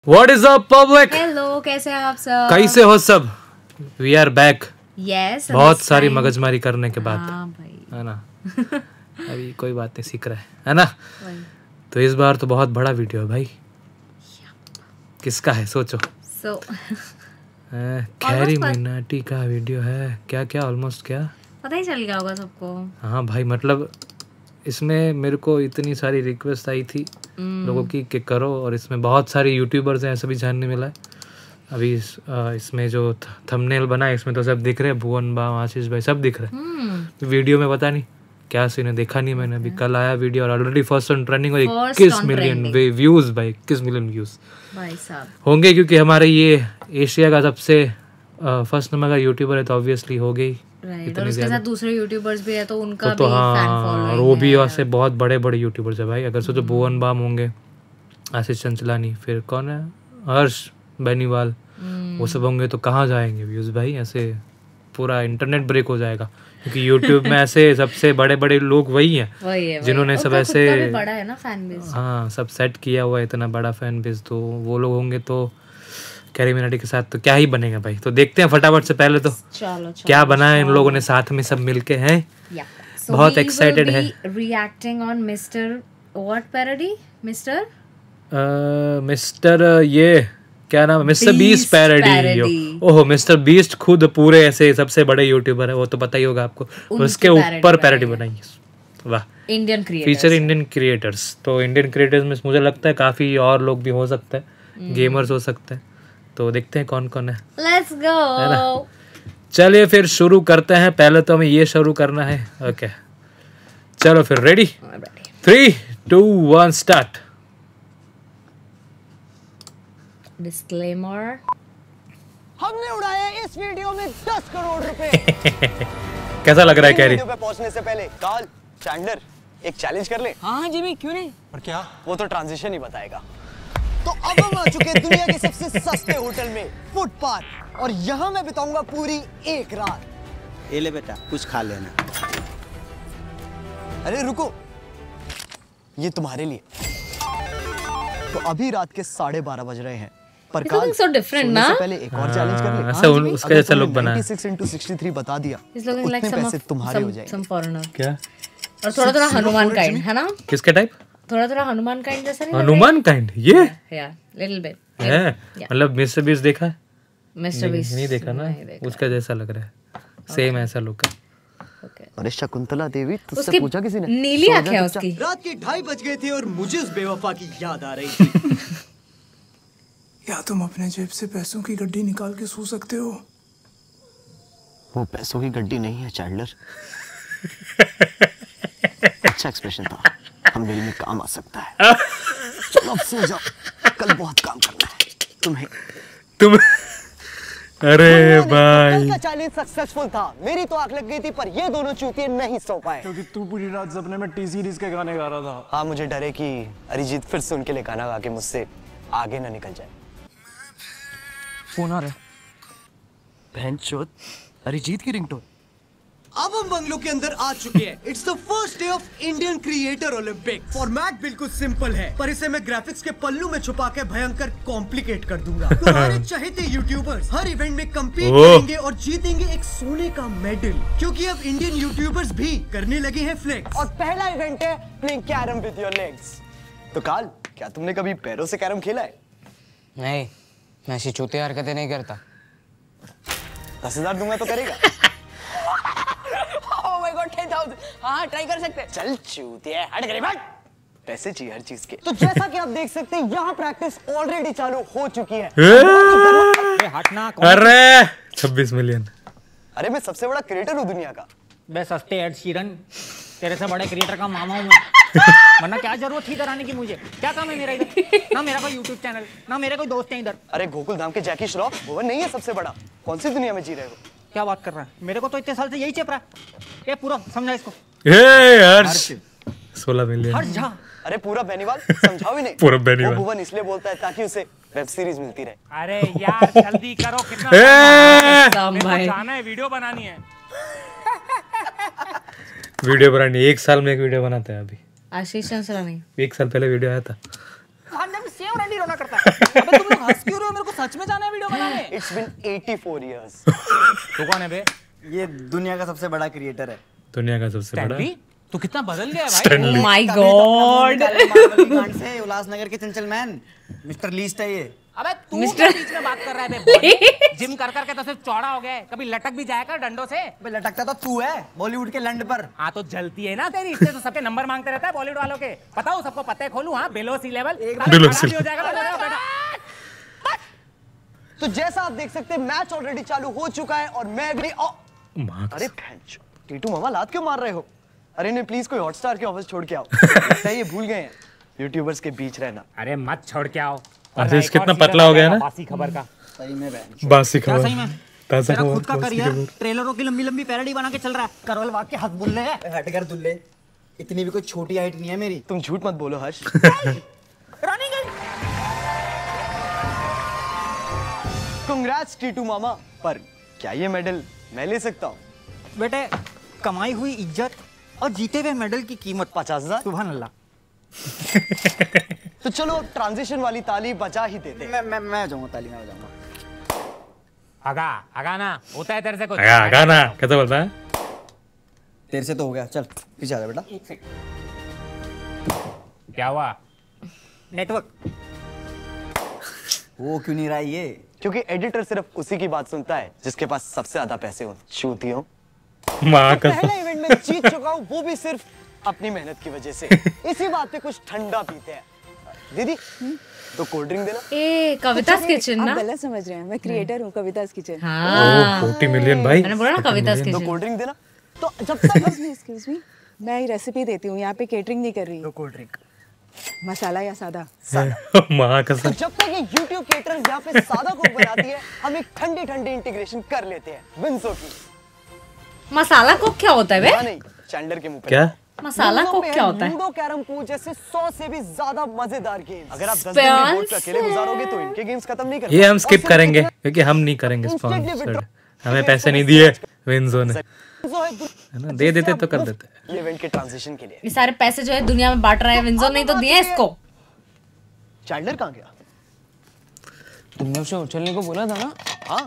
What is up public? Hello, कैसे हैं आप सब? कैसे हो सब? We are back. Yes. बहुत सारी मगजमारी करने के बाद, हाँ भाई, है ना? अभी कोई बात नहीं, सीख रहा है ना? वही। तो इस बार तो बहुत बड़ा वीडियो है भाई। किसका है सोचो? So, कैरी मिनाटी का वीडियो है। क्या क्या ऑलमोस्ट क्या? पता ही चल गया होगा सबको। हाँ भाई, मतलब इसमें मेरे को इतनी सारी रिक्वेस्ट आई थी लोगों की कि करो, और इसमें बहुत सारे यूट्यूबर्स हैं ऐसा भी जानने मिला है। अभी इसमें जो थंबनेल बना है इसमें तो सब दिख रहे हैं, भुवन बा, आशीष भाई सब दिख रहे हैं। वीडियो में पता नहीं क्या सीन है, देखा नहीं मैंने। अभी कल आया वीडियो और ऑलरेडी फर्स्ट ऑन ट्रेंडिंग और 21 मिलियन व्यूज भाई, 21 मिलियन व्यूज भाई साहब होंगे, क्योंकि हमारे ये एशिया का सबसे फर्स्ट नंबर का यूट्यूबर है तो ऑब्वियसली हो गई। राइट, और उसके साथ दूसरे यूट्यूबर्स भी है तो उनका तो भी फैन हाँ, फॉलोइंग और वो भी वैसे बहुत बड़े बड़े यूट्यूबर्स है भाई। अगर सोचो भुवन बाम होंगे, आशीष चंचलानी, फिर कौन है, हर्ष बेनीवाल, वो सब होंगे तो कहाँ जाएंगे व्यूज भाई? ऐसे पूरा इंटरनेट ब्रेक हो जाएगा, क्योंकि यूट्यूब में ऐसे सबसे बड़े बड़े लोग वही हैं जिन्होंने सब ऐसे बड़ा है ना फैन बेस। हाँ, सब सेट किया हुआ है, इतना बड़ा फैन बेस। तो वो लोग होंगे तो कैरी मिनाटी के साथ तो क्या ही बनेगा भाई। तो देखते हैं फटाफट से पहले तो चलो क्या बना है इन लोगों ने साथ में सब मिलके हैं। बहुत एक्साइटेड है। Reacting on mister what parody, mister ये क्या नाम है, मिस्टर बीस्ट पैरोडी। ओहो, मिस्टर बीस्ट खुद पूरे ऐसे सबसे बड़े यूट्यूबर है, वो तो पता ही होगा आपको। उसके ऊपर पैरोडी बनाई है। वाह, Indian creators, feature Indian creators. तो इंडियन क्रिएटर्स में मुझे लगता है काफी और लोग भी हो सकते हैं, गेमर्स हो सकते हैं। तो देखते हैं कौन कौन है। Let's go. चलिए फिर शुरू करते हैं। पहले तो हमें ये शुरू करना है। ओके चलो फिर, रेडी? 3, 2, 1 स्टार्ट। डिस्क्लेमर, हमने उड़ाए इस वीडियो में 10 करोड़ रुपए। कैसा लग रहा है कैरी? वीडियो पे पहुंचने से पहले कार्ल, चैंडलर एक चैलेंज कर ले। हाँ जिमी, क्यों नहीं? और क्या? वो तो ट्रांजिशन ही बताएगा। तो अब हम आ चुके हैं दुनिया के सबसे सस्ते होटल में, फुटपाथ, और यहाँ मैं बिताऊंगा पूरी एक रात। ये ले बेटा, कुछ खा लेना। अरे रुको, ये तुम्हारे लिए। तो अभी रात के 12:30 बज रहे हैं, पर काल so different ना? से पहले एक और चैलेंज कर ले। ऐसा उसका जैसा लुक बना है। 96 into 63 बता दिया, इस लोग लाइक उतने पैसे तुम्हारे हो जाएंगे। सम फॉरेनर क्या? और थोड़ा थोड़ा हनुमान काइंड है ना? किसके टाइप? थोड़ा थोड़ा हनुमान काइंड जैसा नहीं? हनुमान काइंड ये या लिटिल बिट है। मतलब मिस्टर बीस्ट देखा है? मिस्टर बीस्ट नहीं देखा ना, उसका जैसा लग रहा है, सेम ऐसा लुक है। अरे शकुंतला देवी, तुझसे पूछा किसी ने? नीली आंखें हैं उसकी। रात के 2:30 बज गए थे और मुझे उस बेवफा की याद आ रही थी। या तुम अपने जेब से पैसों की गड्डी निकाल के सो सकते हो। वो पैसों की गड्डी नहीं है चैंडलर। अच्छा एक्सप्रेशन था, हम दिल में काम आ सकता है। चलो अब सो जाओ, कल बहुत काम करना है तुम्हें। तुम अरे भाई, का चैलेंज सक्सेसफुल था। मेरी तो आंख लग गई थी, पर ये दोनों चूतिए नहीं सो पाए, क्योंकि तू पूरी रात सपने में टी सीरीज के गाने गा रहा था। हाँ, मुझे डर है कि अरिजीत फिर से उनके लिए गाना गा के मुझसे आगे ना निकल जाए। फोन आ रहा है। बहनचोद, अरिजीत की रिंगटोन। अब हम बंगलो के अंदर आ चुके हैं। It's the first day of Indian creator Olympic. Format बिल्कुल सिंपल है, पर इसे मैं ग्राफिक्स के पल्लू में छुपा के भयंकर कॉम्प्लिकेट कर दूंगा। तुम्हारे चहेते यूट्यूबर्स हर इवेंट में कम्पीट करेंगे और जीतेंगे एक सोने का मेडल, क्योंकि अब इंडियन यूट्यूबर्स भी करने लगे हैं फ्लेक्स। और पहला इवेंट है playing carrom with your legs. तो काल, क्या तुमने कभी पैरों से कैरम खेला है? नहीं, मैं ऐसी चूतिया हरकतें नहीं करता। 10,000 दूंगा तो करेगा? Oh my God, 10,000। हाँ, ट्राई कर सकते हैं। चल चूतिया, हट गए बट। पैसे चाहिए हर चीज के। तो जैसा कि आप देख सकते हैं, यहाँ प्रैक्टिस ऑलरेडी चालू हो चुकी है। हटना। अरे 26 मिलियन। अरे मैं सबसे बड़ा क्रिएटर हूँ दुनिया का। बे सस्ते एड शीरन, तेरे से बड़े क्रिएटर का मामा हूँ मैं। वरना क्या जरूरत थी इधर आने की? मुझे क्या काम है मेरा इधर? ना मेरा कोई यूट्यूब चैनल, ना मेरे कोई दोस्त हैं इधर। अरे गोकुल धाम के जैकी श्रॉफ, वो नहीं है सबसे बड़ा? कौन सी दुनिया में जी रहे हो? क्या बात कर रहा है? मेरे को तो इतने साल से यही चेप रहा है। ये पूरा समझा इसको। हर्ष 16 मिलियन। हर्ष झा। अरे पूरा बेनीवाल समझाओ ही नहीं। पूरा बेनीवाल। वो भुवन इसलिए बोलता है ताकि उसे वेब सीरीज मिलती रहे। अरे यार जल्दी करो, कितना जाना है, वीडियो बनानी है। वीडियो बनानी 1 साल में एक वीडियो बनाते हैं अभी। आशीष चंचलानी 1 साल पहले वीडियो आया था। खाने में सेव नहीं रोना करता है। अबे तुम लोग हंस क्यों रहे हो? मेरे को सच में जाना है वीडियो बनाने। It's been 84 years. तू कौन है बे? ये दुनिया का सबसे बड़ा क्रिएटर है। दुनिया का सबसे बड़ा स्टैनली? तू कितना बदल गया है भाई। स्टैनली। Oh my God. कांड से उल्लासनगर के चंचल मैन मिस्टर लीस्ट है ये। अबे तू क्या बीच में बात कर रहा है बे? जिम कर करके तो सिर्फ चौड़ा हो गया है। कभी लटक भी जाएगा डंडों से। अबे लटकता तो तू है बॉलीवुड के लंड पर। हाँ तो जलती है ना तेरी, इससे तो सबके नंबर मांगते रहता है बॉलीवुड वालों के। बताओ सबको पते खोलूं? हाँ बेलो सी लेवल हो जाएगा। तो जैसा आप देख सकते हैं मैच ऑलरेडी चालू हो चुका है और मैं भी अरे भैंचो, टीटू मामा लात क्यों मार रहे हो? अरे नहीं प्लीज कोई हॉटस्टार के ऑफिस छोड़ के आओ। लगता है ये भूल गए हैं यूट्यूबर्स के बीच रहना। अरे मत छोड़ के आओ। आशीष कितना पतला हो गया ना। बासी खबर का। सही में बहन। बासी क्या खबर। सही में? ताजा तेरा खबर, खुद का बासी करियर खबर। ट्रेलरों की लंबी लंबी पैरोडी बना के चल रहा है। करवल वाग के हाथ बुल्ले है। हट कर दुल्ले, इतनी भी कोई छोटी हाइट नहीं है मेरी। तुम झूठ मत बोलो हर्ष। रानी गई। कांग्रेट्स टीटू मामा, पर क्या ये मेडल मैं ले सकता हूँ? बेटे कमाई हुई इज्जत और जीते हुए मेडल की कीमत 50,000। सुभान अल्लाह। तो चलो अब ट्रांजिशन वाली ताली बजा ही देते हैं। मैं जाऊंगा ताली में बजाऊंगा। आगा ना होता है तेरे से कुछ। आगा ना कैसे बोलता है? तेरे से तो हो गया, चल पीछे आ जा बेटा। क्या हुआ? नेटवर्क। वो क्यों नहीं रहा ये? क्योंकि एडिटर सिर्फ उसी की बात सुनता है जिसके पास सबसे ज्यादा पैसे हो। चूतियों। माँ का पहला इवेंट में जीत चुका हूँ, वो भी सिर्फ अपनी मेहनत की वजह से। इसी बात पे कुछ ठंडा पीते हैं। दीदी तो कोल्ड ड्रिंक देना। ए कविता's किचन आप ना। गलत समझ रहे हैं, मैं क्रिएटर हूँ कविता's किचन। हाँ 40 मिलियन भाई। मैंने बोला ना कविता's तो किचन। कोल्ड ड्रिंक देना। तो जब तक एक्सक्यूज मी, मैं ये रेसिपी देती हूँ, यहाँ पे केटरिंग नहीं कर रही। तो कोल्ड ड्रिंक। मसाला या सादा? माँ का तो जब तक ये YouTube केटर यहाँ पे सादा कोक बनाती है, हम एक ठंडी ठंडी इंटीग्रेशन कर लेते हैं विंसो की। मसाला कोक क्या होता है बे? नहीं चैंडलर के मुंह पे। क्या? मसाला विंसो कोक पे क्या होता है? लूडो कैरम पूल जैसे 100 से भी ज्यादा मजेदार गेम। अगर आप 10 दिन भी बोर्ड पे अकेले गुजारोगे तो इनके गेम्स खत्म नहीं कर ये हम स्किप करेंगे क्योंकि हम नहीं करेंगे स्पॉन्सर। हमें पैसे नहीं दिए विंजो ने, है ना? दे देते तो कर देते। ये इवेंट के ट्रांजिशन के लिए। ये सारे पैसे जो है दुनिया में बांट रहा है विंजो, नहीं तो दिए इसको। चैंडलर कहाँ गया? तुमने उसे उछलने को बोला था ना? हाँ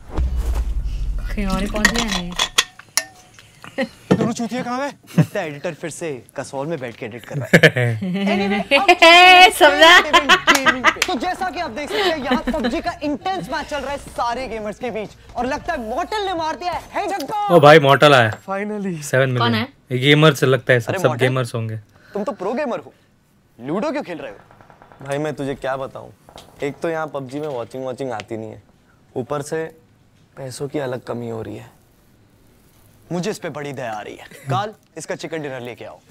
कहीं और ही पहुंच गया नहीं। दोनों चूतिया कहाँ है? लगता है एडिटर फिर से कसौल में बैठ के एडिट कर रहा है। समझा? तो जैसा कि आप देख सकते हैं यहाँ PUBG का इंटेंस मैच चल रहा है सारे गेमर्स के बीच और लगता है मॉर्टल ने मार दिया है। हे जग्गा! ओ भाई मॉर्टल आया फाइनली 7 कौन मिलियन। है? ये गेमर से लगता है, सब अरे सब मॉर्टल? गेमर्स होंगे। तुम तो प्रो गेमर हो, लूडो क्यों खेल रहे हो? भाई मैं तुझे क्या बताऊं, एक तो यहाँ PUBG में वॉचिंग आती नहीं है, ऊपर से पैसों की अलग कमी हो रही है। मुझे इस पे बड़ी दया आ रही है। काल इसका चिकन डिनर लेके आओ।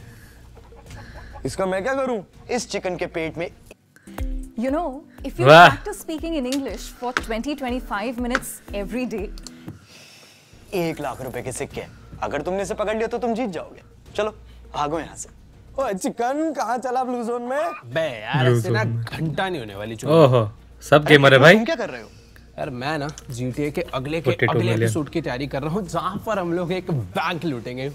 इसका मैं क्या करूं? इस चिकन के पेट में You know, if you वाह। practice speaking in English for 20-25 minutes every day, 1 lakh रुपए के सिक्के। अगर तुमने इसे पकड़ लिया तो तुम जीत जाओगे। चलो भागो यहाँ से। ओए चिकन कहाँ चला ब्लू जोन में? बे यार ऐसे ना घंटा नहीं होने वाली चोरी। ओहो सब गेमर है भाई। तुम क्या कर रहे हो? यार मैं ना GTA के 42 अगले मिलियन। एपिसोड की तैयारी कर रहा हूँ जहाँ पर हम लोग एक बैंक लूटेंगे।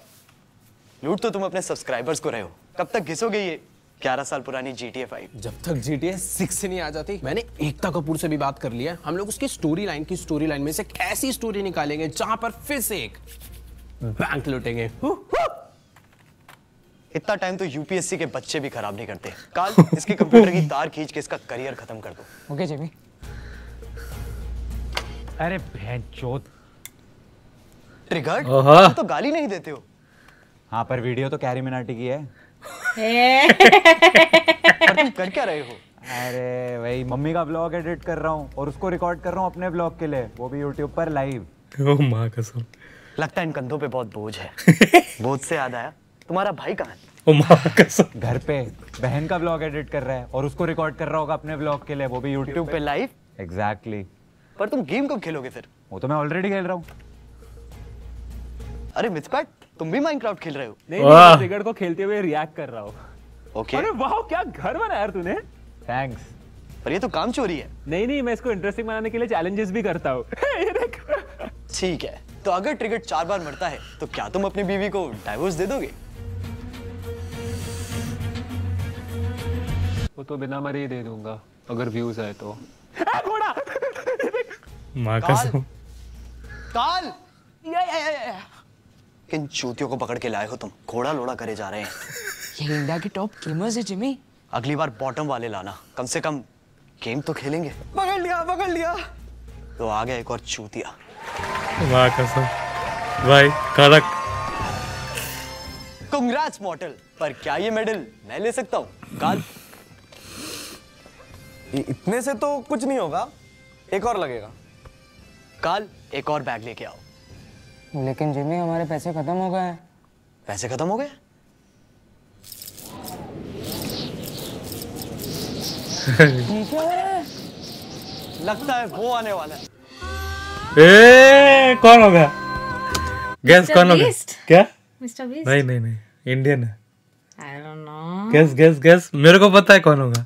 लूट तो तुम अपने सब्सक्राइबर्स को रहे हो। कब तक घिसोगे ये 11 साल पुरानी GTA 5? जब तक GTA 6 नहीं आ जाती। मैंने एकता कपूर से भी बात कर लिया है, हम लोग उसकी स्टोरी लाइन में से एक ऐसी स्टोरी निकालेंगे जहां पर फिर से एक बैंक लूटेंगे। इतना टाइम तो UPSC के बच्चे भी खराब नहीं करते। काल इसके कंप्यूटर की तार खींच के इसका करियर खत्म कर दो। Okay Jamie. अरे भैंचोद। ट्रिगर्ड? ओहो। तुम तो गाली नहीं देते हो। हाँ पर वीडियो तो कैरी मिनाटी की है। पर तुम कर क्या रहे हो? अरे भाई मम्मी का ब्लॉग एडिट कर रहा हूँ और उसको रिकॉर्ड कर रहा हूँ अपने ब्लॉग के लिए, वो भी यूट्यूब पर लाइव। ओ माँ कसम। लगता है इन कंधों पे बहुत बोझ है। बोझ से याद आया, तुम्हारा भाई कहाँ है? ओ माँ कसम। घर पे बहन का ब्लॉग एडिट कर रहा है और उसको रिकॉर्ड कर रहा होगा अपने ब्लॉग के लिए, वो भी यूट्यूब पे लाइव। एग्जैक्टली। पर तुम गेम कब खेलोगे फिर? वो तो मैं ऑलरेडी खेल रहा हूँ। अरे मिथपैट, तुम भी माइनक्राफ्ट खेल रहे हो? वाह। ट्रिगर्ड को खेलते हुए रिएक्ट कर रहा हूँ। ओके। अरे वाह क्या घर बनाया यार तूने। थैंक्स। पर ये तो काम चोरी है। नहीं मैं इसको इंटरेस्टिंग बनाने के लिए चैलेंजेस भी करता हूँ। ये देख। ठीक है, तो अगर ट्रिगर्ड 4 बार मरता है तो क्या तुम अपनी बीवी को डाइवोर्स दे दोगे? वो तो बिना मरे ही दे दूंगा अगर व्यूज आए तो। घोड़ा माँ कसम। काल किन चूतियों को पकड़ के लाए हो तुम? घोड़ा लोड़ा करे जा रहे हैं। ये इंडिया के टॉप गेमर्स है जिमी। अगली बार बॉटम वाले लाना, कम से कम गेम तो खेलेंगे। पकड़ लिया। तो आ गया एक और चूतिया। माँ कसम भाई कड़क। कांग्रेट्स मॉडल, पर क्या ये मेडल मैं ले सकता हूँ? काल इतने से तो कुछ नहीं होगा, एक और लगेगा। काल एक और बैग लेके आओ। लेकिन जिमी हमारे पैसे खत्म हो गए हैं। पैसे खत्म हो गए? लगता है वो आने वाला है। कौन होगा? गैस कौन होगा? क्या? Mister Beast? नहीं इंडियन है। I don't know. गैस मेरे को पता है कौन होगा।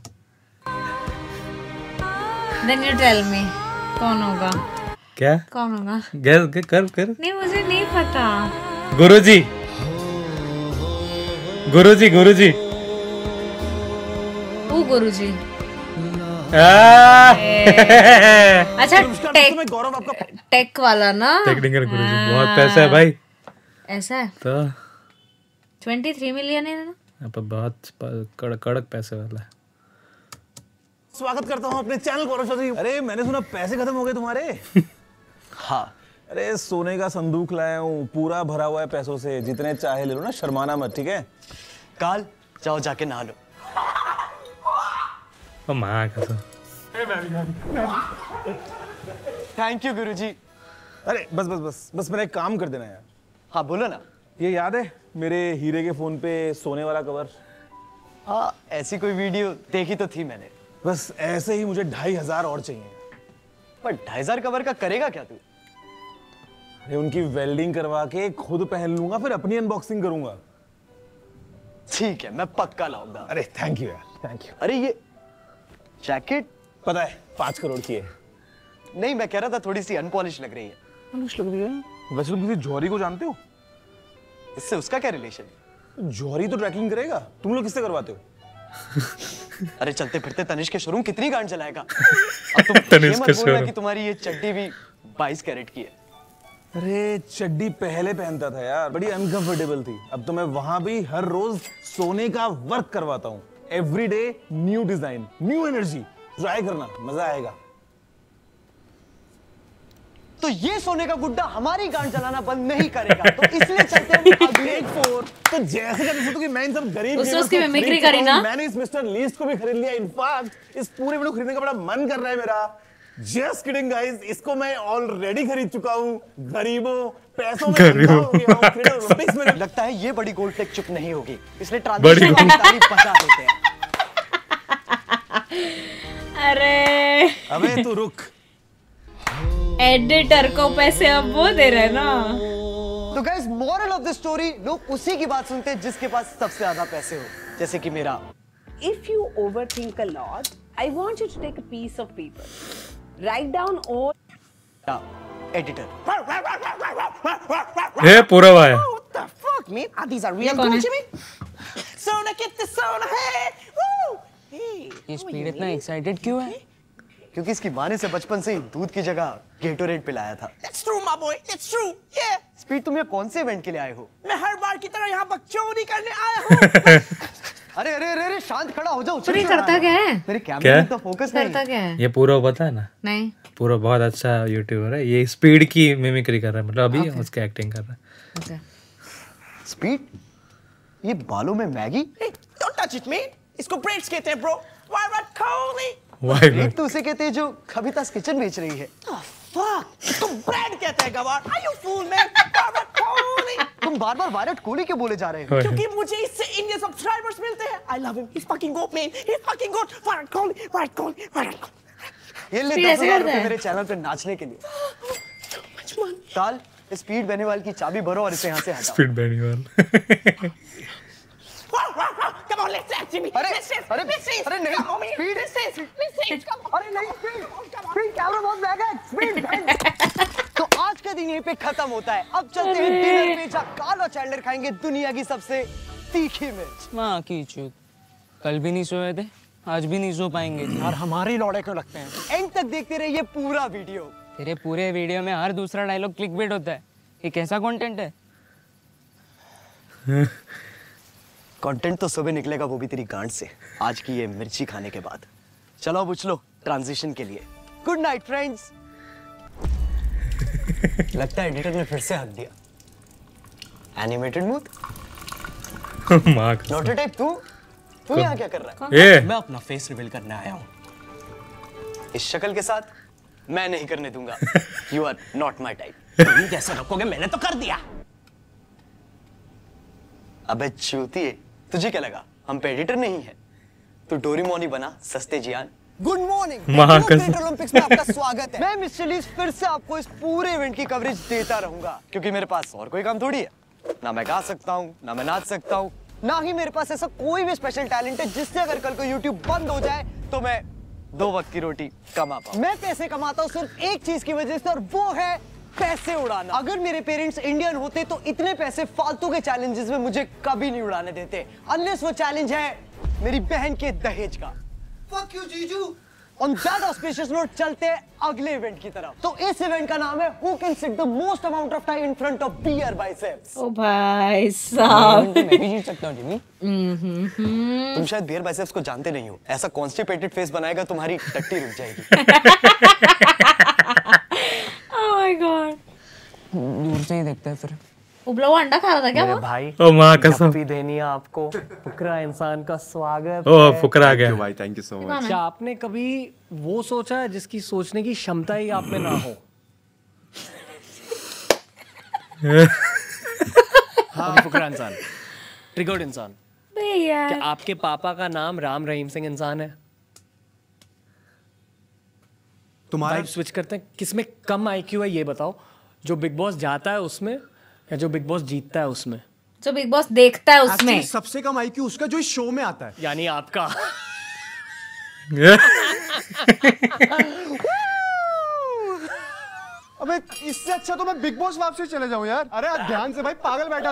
Then you tell me कौन होगा? क्या? कौन होगा? गैस कर। नहीं मुझे नहीं पता। गुरुजी। वो गुरुजी। अच्छा टेक वाला ना? टेक्निकल गुरुजी, बहुत पैसा है भाई। ऐसा है? तो 23 मिलियन है ना? अब बहुत कड़क पैसे वाला है। स्वागत करता हूँ अपने चैनल गौरव चौधरी। अरे मैंने सुना पैसे खत्म हो गए तुम्हारे। हाँ। अरे सोने का संदूक लाया हूँ, पूरा भरा हुआ है पैसों से, जितने चाहे ले लो ना, शर्माना मत, ठीक है? काल जाओ जाके नहा लो। माँ कसम। Thank you Guruji. अरे बस मेरा एक काम कर देना यार। हाँ बोलो ना। ये याद है मेरे हीरे के फोन पे सोने वाला कवर? हाँ ऐसी कोई वीडियो देखी तो थी मैंने। बस ऐसे ही मुझे 2500 और चाहिए। पर 2500 कवर का करेगा क्या तू? अरे उनकी वेल्डिंग करवा के खुद पहन लूंगा, फिर अपनी अनबॉक्सिंग करूंगा। ठीक है मैं पक्का लाऊंगा। अरे थैंक यू यार, थैंक यू। अरे ये जैकेट पता है 5 करोड़ की है। नहीं मैं कह रहा था थोड़ी सी अनपॉलिश लग रही है। पॉलिश लग रही है? वैसे तुम किसी जौहरी को जानते हो? इससे उसका क्या रिलेशन है? जौहरी तो ट्रैकिंग करेगा, तुम लोग किससे करवाते हो? अरे चलते फिरते तनिष्क के शोरूम कितनी गांड चलाएगा? अब तुम ये मत बोलना कि तुम्हारी ये चड्डी भी 22 कैरेट की है। अरे चड्डी पहले पहनता था यार, बड़ी अनकंफर्टेबल थी। अब तो मैं वहां भी हर रोज सोने का वर्क करवाता हूँ। Every day new design, new energy. Try करना, मजा आएगा। तो ये सोने का गुड्डा हमारी गांड चलाना बंद नहीं करेगा, तो इसलिए चलते हैं अगले 4। तो जैसे कि मैं इन सब गरीब उसकी मिमिक्री करी ना? मैंने इस मिस्टर लीस्ट को भी खरीद लिया। इनफैक्ट इस पूरे वीडियो खरीदने का बड़ा मन कर रहा है मेरा। जस्ट किडिंग गाइस, इसको मैं ऑलरेडी खरीद चुका हूँ। गरीबों पैसों में अंधा हो गया हूँ। क्रिकेट ओलंपिक्स में लगता है ये बड़ी गोल्ड टेक चुप नहीं होगी, इसलिए ट्रांजिशन की तारीफ बजा देते हैं। अरे अबे तू रुक। एडिटर को पैसे अब वो दे रहे ना। तो guys moral of the story, लोग उसी की बात सुनते हैं जिसके पास सबसे ज्यादा पैसे हो, जैसे कि मेरा। If you overthink a lot, I want you to take a piece of paper. Write down all. Editor. ये पूरा वाया। What the fuck, man? These are real gold, Jimmy. Sona get the Sona, hey! Woo! Hey. ये Speed इतना excited क्यों है? क्योंकि इसकी माँ ने से बचपन से ही दूध की जगह गेटोरेड पिलाया था। That's true, my boy. It's true. Yeah. Speed तुम यहाँ कौन से इवेंट के लिए आए हो? मैं हर बार की तरह यहाँ बकचोदी करने आया हूँ। अरे अरे अरे शांत खड़ा हो जाओ। पर ये करता क्या है? मेरे कैमरे में तो फोकस नहीं। करता क्या है? ये पूरा पता है ना? नहीं। पूरा बहुत अच्छा यूट्यूबर है। ये स्पीड की मिमिक्री कर रहा है, मतलब अभी उसकी एक्टिंग कर रहा है। स्पीड? ये बालों में Maggi? Don't touch it, man. इसको ब्रेड्स कहते हैं, bro. Why not Coley? Braid तो उसे कहते हैं जो कविता's किचन बेच रही है। Fuck! तुम ब्रेड कहते हैं गवार? Are you fool, man? Virat Kohli. तुम बार-बार विराट कोहली क्यों बोले जा रहे हो? क्योंकि मुझे इससे इंडियन सब्सक्राइबर्स मिलते हैं। I love him. He's fucking goat, man. He's fucking goat. Virat Kohli. Virat Kohli. Virat Kohli. ये ले 10,000 रुपए मेरे चैनल पे नाचने के लिए। ताल स्पीड बेनीवाल की चाबी भरो और इसे यहाँ से हटाओ। Speed Beniwal. Come on, let's dance, Jimmy. अरे let's dance. अरे let's dance. अरे नहीं Come on, man. Speed Let's dance. Let's dance. Come on. अरे नहीं स्पीड कैमरा बहुत महंगा है। स्पीड तो आज का दिन यहीं पे खत्म होता है। अब चलते हैं डिनर पे, जहाँ काल और चैंडलर खाएंगे दुनिया की सबसे तीखी मिर्च। माँ की चूत, कल भी नहीं सोए थे, आज भी नहीं सो पाएंगे। यार हमारे लौड़े क्यों लगते हैं? एंड तक देखते रहिए पूरा वीडियो। तेरे पूरे वीडियो में हर दूसरा डायलॉग क्लिकबेट होता है। ये कैसा कंटेंट है? कंटेंट तो सुबह निकलेगा, वो भी तेरी गांड से, आज की ये मिर्ची खाने के बाद। चलो अब उछलो ट्रांजिशन के लिए। Good night friends. लगता है एडिटर ने फिर से हक दिया। Animated mood. नोटोटाइप तू यहाँ क्या कर रहा है? मैं अपना फेस रिवील करने आया हूँ। इस शक्ल के साथ मैं नहीं करने दूंगा। You are not my type. तुम कैसे रखोगे? मैंने तो कर दिया। अबे चूतिए, तुझे क्या लगा हम पे एडिटर नहीं है? तू डोरेमोन ही बना, सस्ते जियान। गुड मॉर्निंग, ओलंपिक्स में आपका स्वागत है। मैं मिस्टर लीस्ट फिर से आपको इस पूरे इवेंट की कवरेज देता रहूंगा, क्योंकि मेरे पास और कोई काम थोड़ी है। ना मैं गा सकता हूँ, ना मैं नाच सकता हूँ, ना ही मेरे पास ऐसा कोई भी स्पेशल टैलेंट है जिससे अगर कल को YouTube बंद हो जाए तो मैं 2 वक्त की रोटी कमा पाऊँ। मैं पैसे कमाता हूँ सिर्फ एक चीज की वजह से, और वो है पैसे उड़ाना। अगर मेरे पेरेंट्स इंडियन होते तो इतने पैसे फालतू के चैलेंजेस में मुझे कभी नहीं उड़ाने देते, अनलेस वो चैलेंज है मेरी बहन के दहेज का। Fuck you, जीजू। On that auspicious note चलते हैं अगले इवेंट की तरफ। तो इस इवेंट का नाम है Who can sit the most amount of time in front of beer biceps। ओ भाई साहब। मैं भी जीत सकता हूँ जिमी। तुम शायद beer biceps को जानते नहीं हो। ऐसा constipated face बनाएगा तुम्हारी टट्टी रुक जाएगी। Oh my God। दूर से ही देखते हैं फिर। उबला हुआ अंडा खा रहा था क्या वो? भाई ओ माँ कसम। जप्पी देनी है आपको। फुकरा इंसान का स्वागत। ओ फुकरा आ गया भाई, थैंक यू सो मच। क्या आपने कभी वो सोचा है जिसकी सोचने की क्षमता ही आप में ना हो? हाँ, फुकरा इंसान, ट्रिगर्ड इंसान। भैया क्या आपके पापा का नाम राम रहीम सिंह इंसान है? तुम्हारा स्विच करते हैं, किसमें कम आईक्यू है ये बताओ, जो बिग बॉस जाता है उसमें या जो बिग बॉस जीतता है उसमें? जो बिग बॉस देखता है उसमें। Actually, सबसे कम आईक्यू उसका जो इस शो में आता है, यानी आपका। अबे इससे अच्छा तो मैं बिग बॉस वापसी चले जाऊं यार। अरे ध्यान से भाई, पागल बैठा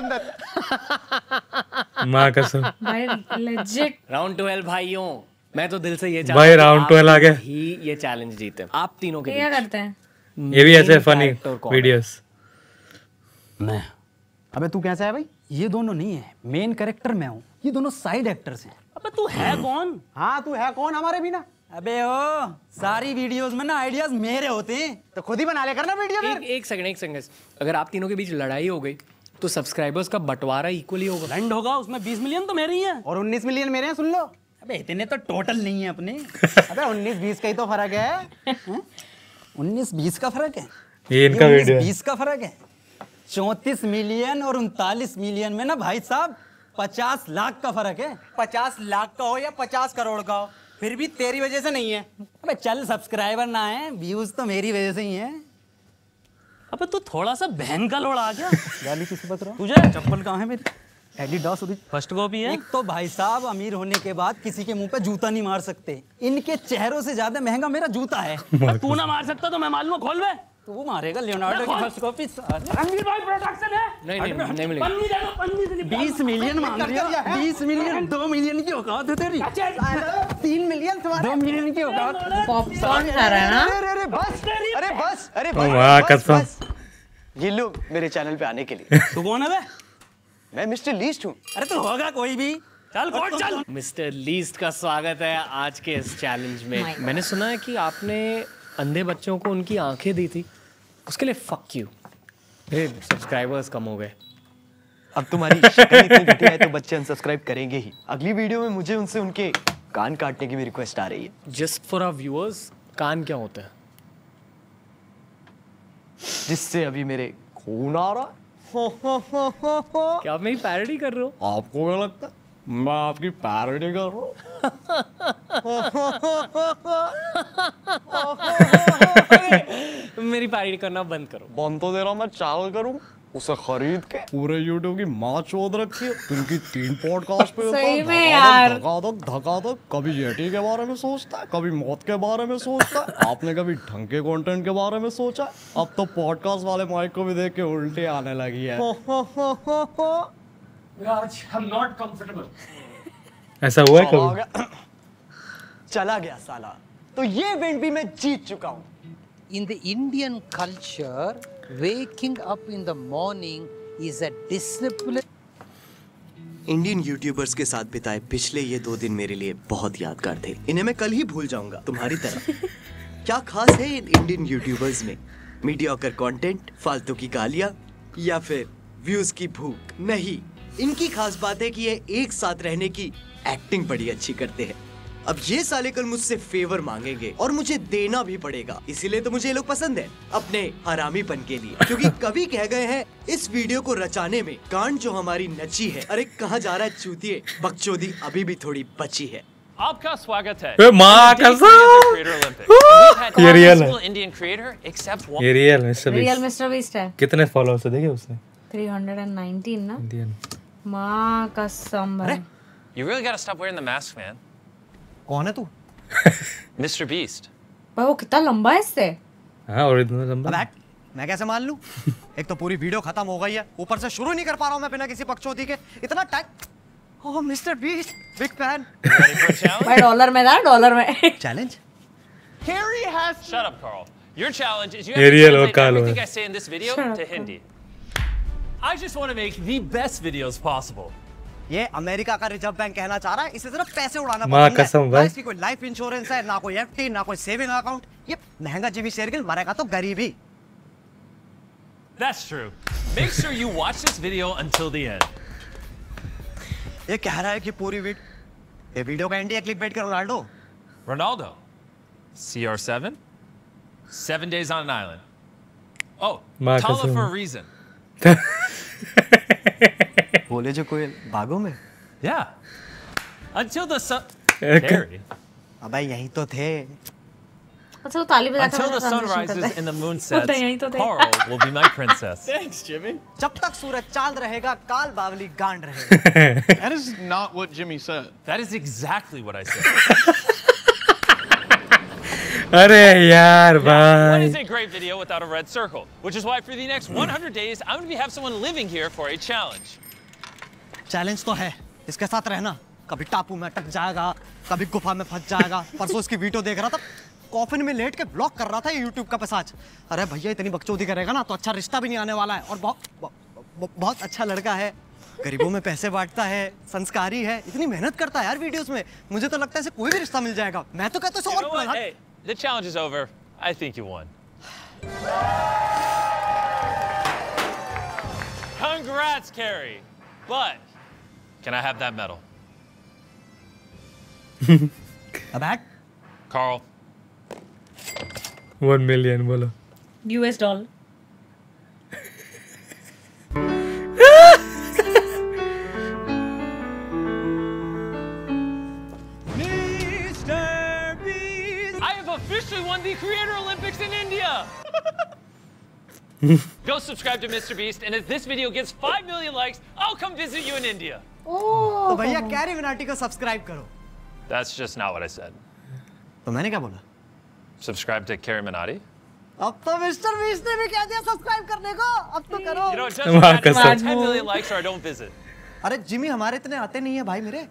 अंदर। माँ कसम। भाई लेजिट। राउंड 12 भाइयों, मैं तो दिल से ये भाई राउंड 12 आ गया। ही ये चैलेंज जीते आप तीनों के। क्या करते हैं? ये भी ऐसे फनी वीडियोस। मैं। अबे तू कैसा है भाई? ये दोनों नहीं है, मेन कैरेक्टर मैं हूँ, ये दोनों साइड एक्टर्स हैं। अबे तू है कौन? हाँ तू है कौन हमारे बिना? अबे ओ, सारी वीडियोस में ना आइडियाज मेरे होते हैं, तो खुद ही बना ले करना वीडियो में। एक सेकंड। अगर आप तीनों के बीच लड़ाई हो गई तो सब्सक्राइबर्स का बंटवारा इक्वली होगा। ब्लेंड होगा, उसमें 20 मिलियन तो मेरे ही हैं और 19 मिलियन मेरे हैं, सुन लो। अबे इतने तो टोटल नहीं है अपने। अबे 19-20 का ही तो फर्क है। 19-20 का फर्क है, ये इनका वीडियो 20 का फर्क है। 34 मिलियन और 39 मिलियन में ना भाई साहब 50 लाख का फर्क है। 50 लाख का हो या 50 करोड़ का हो, फिर भी तेरी वजह से नहीं है। अबे चल, सब्सक्राइबर ना है, व्यूज तो मेरी वजह से ही है। अबे तू थोड़ा सा बहन का लोड़ा आ गया। गाली किसी बक रहा? तुझे चप्पल कहाँ है मेरी? एडिडास फर्स्ट कॉपी है। एक तो भाई साहब अमीर होने के बाद किसी के मुंह पे जूता नहीं मार सकते, इनके चेहरों से ज्यादा महंगा मेरा जूता है। तू ना मार सकता तो मैं मालूम, खोल बे। तू मारेगा लियोनार्डो की फर्स्ट कॉपी। रणवीर भाई प्रोडक्शन है। नहीं मिलेगा। पन्नी दे दो, पन्नी दे दो। 20 मिलियन मांग रही है। 20 मिलियन, 2 मिलियन की औकात है तेरी। 3 मिलियन, 2 मिलियन की औकात। पॉपकॉर्न खा रहा है ना? अरे बस। ये लो मेरे चैनल पे आने के लिए। तू कौन है बे? मैं मिस्टर लीस्ट हूँ। अरे तो होगा कोई भी। चल कोट चल। मिस्टर लीस्ट का स्वागत है आज के इस चैलेंज में। मैंने सुना है कि आपने अंधे बच्चों को उनकी आंखें दी थी, उसके लिए फक यू। मेरे सब्सक्राइबर्स कम हो गए। अब तुम्हारी शक्ल इतनी घटिया है तो बच्चे अनसब्सक्राइब करेंगे ही। अगली वीडियो में मुझे उनसे उनके कान काटने की भी रिक्वेस्ट आ रही है। जस्ट फॉर आवर व्यूअर्स, कान क्या होता है? जिससे अभी मेरे खून आ रहा है। क्या आप मेरी पैरोडी कर रहे हो? आपको क्या लगता है मैं आपकी पैरोडी कर रहा हूँ? मेरी पैरोडी करना बंद करो। बंद तो दे रहा, मैं चावल करूँ उसे खरीद के। पूरे यूट्यूब की माँ चोद रखी है। उनकी 3 पॉडकास्ट पे सही में यार। धका कभी जेटी के बारे में सोचता है, कभी मौत के बारे में सोचता है। आपने कभी ढंग के कंटेंट के बारे में सोचा? अब तो पॉडकास्ट वाले माइक को भी देख के उल्टी आने लगी है। राज, I'm not comfortable। ऐसा हुआ है कभी? चला गया साला। तो ये इवेंट भी मैं जीत चुका हूँ। In the Indian culture, waking up in the morning is a discipline. Indian YouTubers के साथ बिताए पिछले ये 2 दिन मेरे लिए बहुत यादगार थे। इन्हें मैं कल ही भूल जाऊंगा, तुम्हारी तरह। क्या खास है इन इंडियन यूट्यूबर्स में? मीडियोकर कंटेंट, फालतू की गालियां, या फिर व्यूज की भूख? नहीं, इनकी खास बात है कि ये एक साथ रहने की एक्टिंग बड़ी अच्छी करते हैं। अब ये साले कल मुझसे फेवर मांगेंगे और मुझे देना भी पड़ेगा, इसीलिए तो मुझे ये लोग पसंद है, अपने हरामीपन के लिए। क्योंकि कवि कह गए हैं, इस वीडियो को रचाने में गांड जो हमारी नची है। अरे कहाँ जा रहा है चूतिए, बकचोदी अभी भी थोड़ी बची है। आपका स्वागत है माँ कसम। ये रियल है, इंडियन क्रिएटर एक्सेप्ट ये real mister Beast. Real mister Beast है। कितने फॉलोअर्स है देखे उसने? 319 ना। माँ कसम। You really gotta stop wearing the mask, man. कौन है तू? Mr. Beast. पर वो कितना लंबा है इससे? हाँ ओरिजिनल लंबा। बैठ, मैं कैसे मान लूं? एक तो पूरी वीडियो खत्म हो गई है, ऊपर से शुरू नहीं कर पा रहा हूं मैं बिना किसी बकचोदी के। इतना time. Oh mister Beast, big fan. भाई डॉलर में था, डॉलर में। Challenge? Carrie has. Shut up, Carl. Your challenge is you ये have to real और translate कालो everything है। I say in this video to Hindi. I just want to make the best videos possible. ये America का reserve bank कहना चाह रहा है, इसे सिर्फ पैसे उड़ाना माँ पसंद कसम है। भाई। ना इसकी कोई लाइफ इंश्योरेंस है, ना कोई एफडी, ना कोई सेविंग अकाउंट। ये महंगा जिमी शेरगिल, मरेगा तो गरीबी। That's true. Make sure you watch this video until the end. ये कह रहा है कि पूरी ये वीडियो का एंड है क्लिकबेट का Ronaldo. Ronaldo. CR7. 7 days on an island. Oh, माँ Tala कसम। for a reason. बोले जो कोई बागों में। Yeah. Until the sun. एक- Carrie. अबे यही तो थे। अच्छा वो ताली बजाता Until the है, sun translation करता rises है। and the moon वो तो sets, यही तो थे। Carl will be my princess. Thanks, Jimmy. जब तक सूरज चांद रहेगा, काल बावली गांड रहेगा। That is not what Jimmy said. That is exactly what I said. अरे यार What भाई। is a great video without a red circle? Which is why for the next 100 days, I'm going to have someone living here for a challenge. Challenge तो है, इसके साथ रहना। कभी टापू में अटक जाएगा, कभी गुफा में फंस जाएगा। परसों इसकी वीडियो देख रहा था, कॉफिन में लेट के ब्लॉग कर रहा था यूट्यूब का पैसाज। अरे भैया इतनी बकचोदी करेगा ना तो अच्छा रिश्ता भी नहीं आने वाला है। और बहुत अच्छा लड़का है, गरीबों में पैसे बांटता है, संस्कारी है, इतनी मेहनत करता है यार वीडियोस में। मुझे तो लगता है इसे कोई भी रिश्ता मिल जाएगा। मैं तो कहता हूँ You know what? Hey, the challenge is over. I think you won. Congrats, Carrie. But can I have that medal? Carl. 1 million बोलो। US dollar. I have officially won the Creator Olympics in India. Go subscribe to Mr. Beast, and if this video gets 5 million likes, I'll come visit you in India. तो भैया carry Minati को subscribe करो। That's just not what I said. तो मैंने क्या बोला? Subscribe to Carrie Minotti. अब तो मिस्टर बीस्ट ने भी कह दिया सब्सक्राइब करने को, अब तो करो। You know, it doesn't matter if I have 10 million likes or I don't visit. अरे जिमी हमारे इतने आते नहीं है भाई मेरे।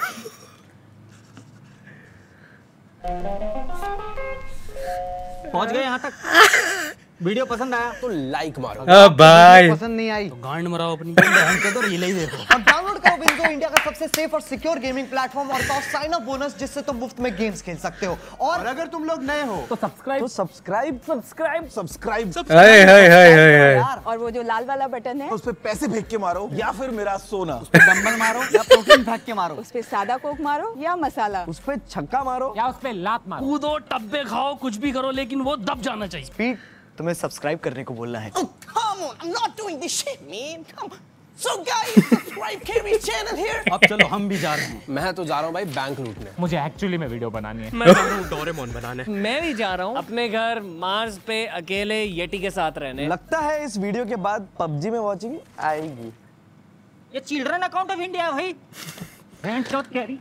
पहुंच गए यहाँ तक। वीडियो पसंद आया तो लाइक मारो। अब भाई। पसंद नहीं आई तो गांड मराओ अपनी। हमको तो रील ही देखो। अब डाउनलोड करो बिंगो, इंडिया का सबसे सेफ और सिक्योर गेमिंग प्लेटफॉर्म, और पाओ साइन अप बोनस जिससे तुम मुफ्त में गेम्स खेल सकते हो। और अगर तुम लोग नए हो तो सब्सक्राइब। हाय हाय हाय हाय। और वो जो लाल वाला बटन है उस पे पैसे फेंक के मारो या फिर मेरा सोना। उस पे डंबल मारो या प्रोटीन फेंक के मारो। उस पे सादा कोक मारो या मसाला। उस पे छक्का मारो या उस पे लात मारो। कूदो, टब्बे खाओ, कुछ भी करो, लेकिन वो दब जाना चाहिए। स्पीड तुम्हें सब्सक्राइब करने को बोलना है। Oh, come on, I'm not doing this shit, man. Come on. So guys, subscribe Carrie's channel here. अब चलो हम भी जा रहे हैं। मैं तो जा रहा हूँ भाई बैंक लूटने। मुझे एक्चुअली में वीडियो बनानी है। मैं जा रहा हूँ डोरेमोन बनाने। मैं भी जा रहा हूँ अपने घर मार्स पे अकेले येटी के साथ रहने। लगता है इस वीडियो के बाद पबजी में वॉचिंग आएगी। ये चिल्ड्रन अकाउंट ऑफ इंडिया है भाई। बैंक चौथ कैरी।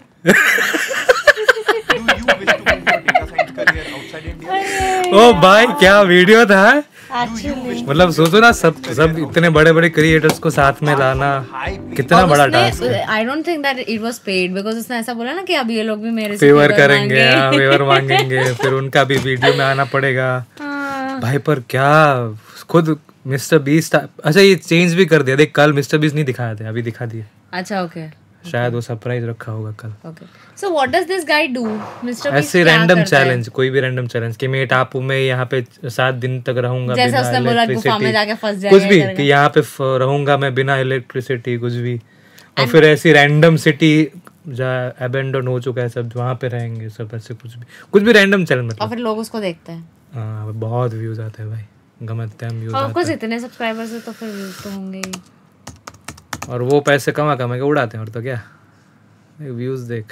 ओ भाई क्या वीडियो था। Actually. मतलब सोचो ना, सब इतने बड़े बड़े क्रिएटर्स को साथ में लाना कितना बड़ा टास्क है। I don't think that it was paid because उसने ऐसा बोला ना कि अब ये लोग भी मेरे से फेवर करेंगे, फेवर मांगेंगे, फिर उनका भी वीडियो में आना पड़ेगा भाई। पर क्या खुद मिस्टर बीस्ट, अच्छा ये चेंज भी कर दिया देख, कल मिस्टर बीस्ट नहीं दिखाया था, अभी दिखा दिया। अच्छा ओके, शायद वो सरप्राइज रखा होगा कल। Okay, so what does this guy do? Mister Beast ऐसे रैंडम चैलेंज, कोई भी रैंडम चैलेंज कि मैं टापू में यहाँ पे 7 दिन तक रहूंगा जैसे उसने बोला गुफा में जाके फंस जाएगा, कुछ भी कि यहाँ पे रहूंगा मैं बिना इलेक्ट्रिसिटी, कुछ भी। और फिर ऐसी रैंडम सिटी जहाँ अबेंडन हो चुका है सब, वहाँ पे रहेंगे सब, ऐसे कुछ भी रैंडम चैलेंज मतलब। और फिर लोग उसको देखते हैं। हाँ बहुत व्यूज आते हैं भाई, गमत टाइम व्यूज आते हैं। इतने सब्सक्राइबर्स है तो फिर व्यूज तो होंगे ही। और वो पैसे कमा के उड़ाते हैं, और तो क्या व्यूज देख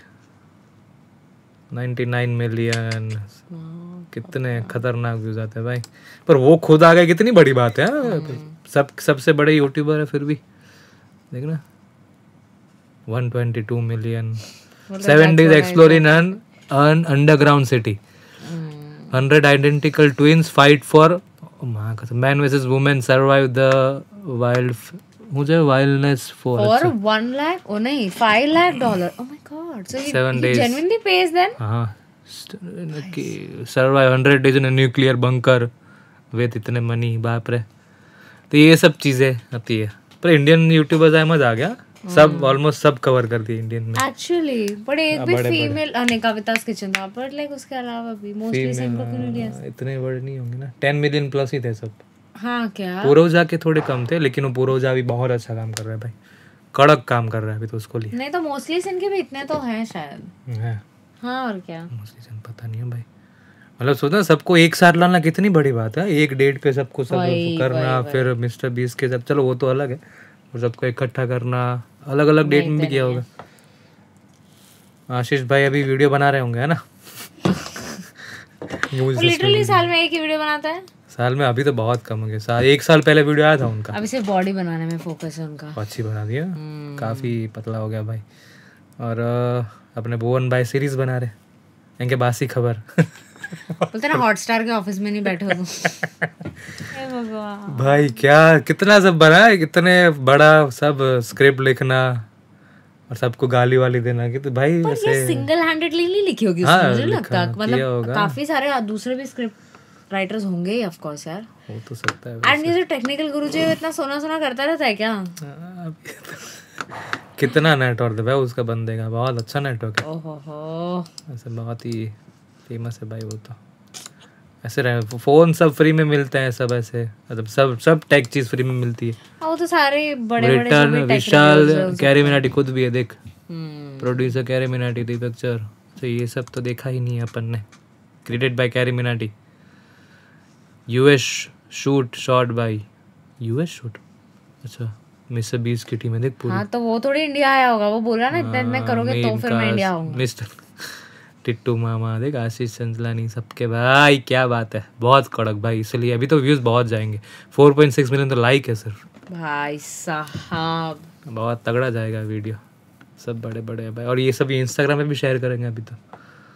99 मिलियन, कितने खतरनाक व्यूज आते हैं भाई। पर वो खुद आ गए, कितनी बड़ी बात है। सबसे बड़े यूट्यूबर है फिर भी देखना 122 million. 7 days exploring an underground city, 100 identical twins fight for man versus woman survive the wilderness for 1 lakh, oh नहीं, $5 lakh, oh my god, so 7 days genuinely pays then? हाँ, survive 100 days in a nuclear bunker with इतने money, बाप रे। तो ये सब चीजें आती है। पर इंडियन यूट्यूबर्स आए, मजा आ गया, सब ऑलमोस्ट सब कवर कर दिए इंडियन में एक्चुअली। बट एक भी फीमेल कविता's किचन था, बट लाइक उसके अलावा भी मोस्टली सिंपल कॉमेडियंस इतने बड़े नहीं होंगे ना, 10 मिलियन प्लस ही थे सब। हाँ क्या, पूर्वजा के थोड़े कम थे, लेकिन वो पूर्वजा भी बहुत अच्छा काम कर रहा है भाई, कड़क काम कर रहा है अभी तो उसको लिए। नहीं तो मोस्टली सिंह के भी इतने तो हैं शायद है। हाँ और क्या, मोस्टली सिंह पता नहीं है भाई। मतलब सोचना सबको एक साथ लाना कितनी बड़ी बात है, एक डेट पे सबको सब करना। फिर मिस्टर बीस्ट के सब, चलो वो तो अलग है, और सबको इकट्ठा करना, अलग अलग डेट में भी किया होगा। आशीष भाई अभी वीडियो बना रहे होंगे, है ना? लिटरली साल में एक ही वीडियो बनाता है। साल में अभी तो बहुत कम हो गया, 1 साल पहले वीडियो आया था उनका। अभी सिर्फ बॉडी बनाने में फोकस है उनका। अच्छी बना दिया, काफी पतला हो गया भाई। और अपने भुवन भाई सीरीज बना रहे, इनके बासी खबर बोलते ना हॉटस्टार के ऑफिस में नहीं बैठे हो तुम। हे भगवान भाई, क्या कितना सब बना है, कितने बड़ा सब स्क्रिप्ट लिखना और सबको गाली वाली देना कि तो भाई पर ऐसे ये सिंगल हैंडेडली नहीं लिखी होगी उसने, मुझे लगता मतलब काफी सारे दूसरे भी स्क्रिप्ट राइटर्स होंगे ही ऑफ कोर्स यार, हो तो सकता है। एंड ये जो टेक्निकल गुरुजी इतना सोना करता रहता है क्या? कितना नेटवर्क है भाई उसका, बंदे का बहुत अच्छा नेटवर्क है। ओहो, ऐसे बहुत ही फेमस है भाई वो तो। ऐसे फोन सब फ्री में मिलते हैं सब, ऐसे मतलब सब टेक चीज फ्री में मिलती है। वो तो सारे बड़े रिटर्न विशाल कैरी मिनाटी खुद भी है देख, producer Carry Minati the picture. तो ये सब तो देखा ही नहीं है अपन ने। Created by Carry Minati, US shoot shot by US shoot. अच्छा, मिस्टर बीस्ट की टीम है देख पूरी। हाँ तो वो थोड़ी इंडिया आया होगा, वो बोला ना इतने में करोगे तो फिर मैं इंडिया आऊंगा। मिस्टर टिट्टू मामा देख, आशीष चंचलानी सबके भाई, क्या बात है, बहुत कड़क भाई। इसलिए अभी तो व्यूज बहुत जाएंगे, 4.6 मिलियन तो लाइक है सिर्फ भाई साहब, बहुत तगड़ा जाएगा वीडियो। सब बड़े बड़े है भाई, और ये सब इंस्टाग्राम में भी शेयर करेंगे अभी तो।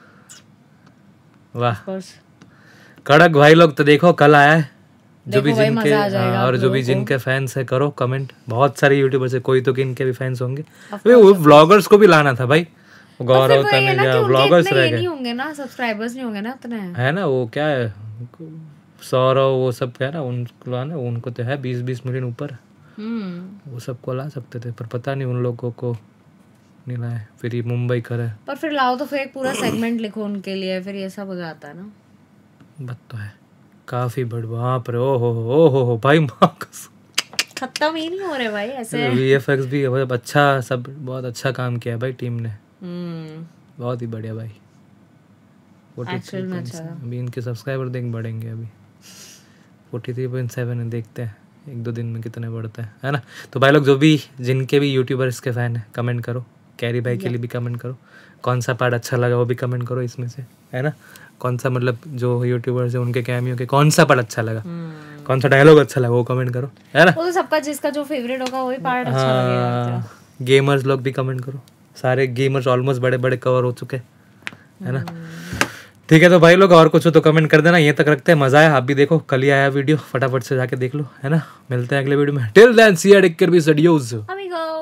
वाह कड़क भाई लोग। तो देखो कल आया है, जो भी जिनके और जो भी जिनके फैंस है करो कमेंट। बहुत सारे यूट्यूबर्स है, कोई तो किनके भी फैंस होंगे। वो व्लॉगर्स को भी लाना था भाई, गौरव तनेजा व्लॉगर्स रह गए, नहीं होंगे ना सब्सक्राइबर्स, नहीं होंगे ना उतने, है ना। वो क्या है सौरव, वो सब क्या है ना, उनको लाना, उनको तो है 20 मिलियन ऊपर, वो सबको ला सकते थे, पर पता नहीं उन लोगों को नहीं लाए। फिर ये मुंबई करे, पर फिर लाओ तो फिर एक पूरा सेगमेंट लिखो उनके लिए, फिर ये सब हो जाता है ना। बात तो है काफी बड़, वहाँ पर ओ हो भाई, खत्म ही नहीं हो रहे भाई ऐसे। VFX भी मतलब अच्छा, सब बहुत अच्छा काम किया है भाई टीम ने, बहुत ही बढ़िया भाई। अभी इनके सब्सक्राइबर देख बढ़ेंगे, अभी 43.7 है, देखते हैं 1-2 दिन में कितने बढ़ते हैं, है ना। तो भाई लोग जो भी जिनके भी यूट्यूबर्स के फैन है कमेंट करो, कैरी भाई के लिए भी कमेंट करो, कौन सा पार्ट अच्छा लगा वो भी कमेंट करो इसमें से, है ना। कौन सा मतलब जो यूट्यूबर्स है उनके कैमियो के कौन सा पार्ट अच्छा लगा, कौन सा डायलॉग अच्छा लगा वो कमेंट करो, है ना। वो तो सबका जिसका जो फेवरेट होगा वही पार्ट अच्छा लगेगा। गेमर्स लोग भी कमेंट करो, सारे गेमर्स ऑलमोस्ट बड़े बड़े कवर हो चुके, है ना। ठीक है तो भाई लोग, और कुछ हो तो कमेंट कर देना। ये तक रखते हैं, मजा आया। आप भी देखो, कल ही आया वीडियो, फटाफट से जाके देख लो, है ना। मिलते हैं अगले वीडियो में। Till then see you, take care, बी सडियोस।